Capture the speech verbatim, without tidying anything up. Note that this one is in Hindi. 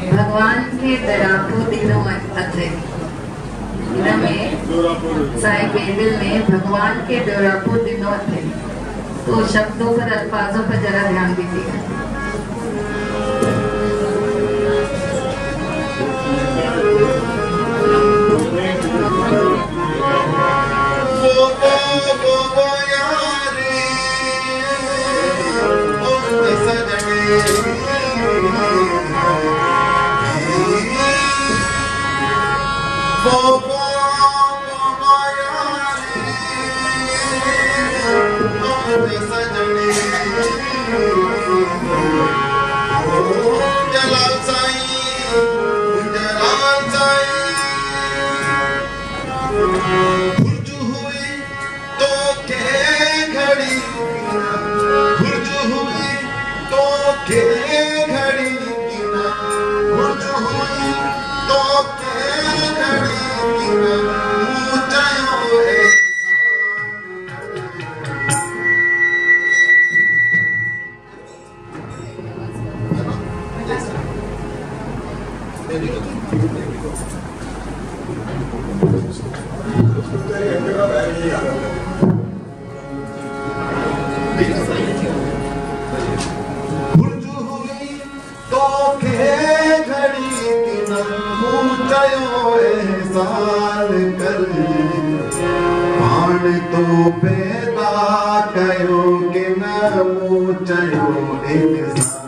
भगवान के डरापो दिनों अथे में साई बेदिल में भगवान के डरापो दिनों थे। तो शब्दों पर अल्फाजों पर जरा ध्यान दीजिए। तो पैदा कयो कि न मूं चयो इंसान।